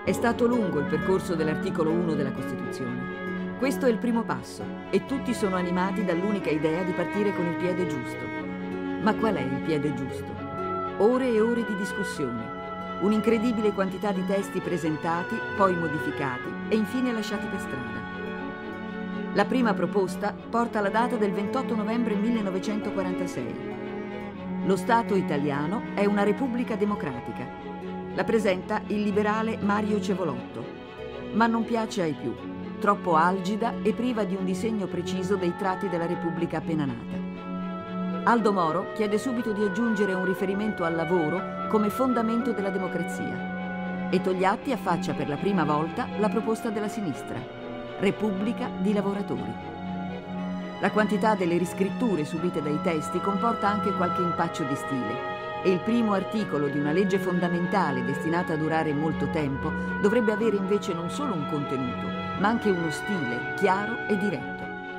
È stato lungo il percorso dell'articolo 1 della Costituzione. Questo è il primo passo e tutti sono animati dall'unica idea di partire con il piede giusto. Ma qual è il piede giusto? Ore e ore di discussione, un'incredibile quantità di testi presentati, poi modificati e infine lasciati per strada. La prima proposta porta la data del 28 novembre 1946. Lo Stato italiano è una repubblica democratica. La presenta il liberale Mario Cevolotto, ma non piace ai più, troppo algida e priva di un disegno preciso dei tratti della Repubblica appena nata. Aldo Moro chiede subito di aggiungere un riferimento al lavoro come fondamento della democrazia e Togliatti affaccia per la prima volta la proposta della sinistra, Repubblica di lavoratori. La quantità delle riscritture subite dai testi comporta anche qualche impaccio di stile e il primo articolo di una legge fondamentale destinata a durare molto tempo dovrebbe avere invece non solo un contenuto, ma anche uno stile chiaro e diretto.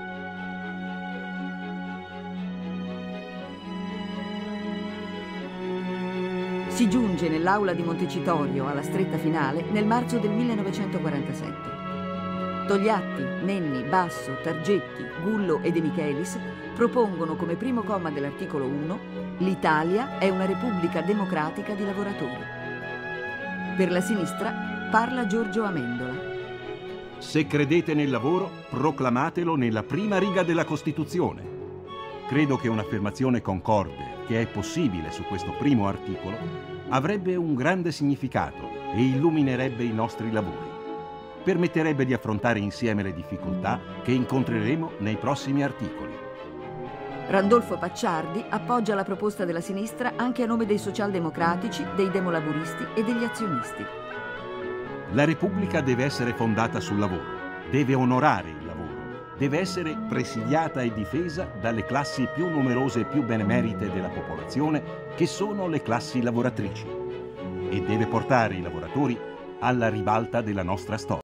Si giunge nell'aula di Montecitorio alla stretta finale nel marzo del 1947. Togliatti, Nenni, Basso, Targetti, Gullo e De Michelis propongono come primo comma dell'articolo 1: l'Italia è una repubblica democratica di lavoratori. Per la sinistra parla Giorgio Amendola. Se credete nel lavoro, proclamatelo nella prima riga della Costituzione. Credo che un'affermazione concorde, che è possibile su questo primo articolo, avrebbe un grande significato e illuminerebbe i nostri lavori. Permetterebbe di affrontare insieme le difficoltà che incontreremo nei prossimi articoli. Randolfo Pacciardi appoggia la proposta della sinistra anche a nome dei socialdemocratici, dei demolaburisti e degli azionisti. La Repubblica deve essere fondata sul lavoro, deve onorare il lavoro, deve essere presidiata e difesa dalle classi più numerose e più benemerite della popolazione, che sono le classi lavoratrici, e deve portare i lavoratori alla ribalta della nostra storia.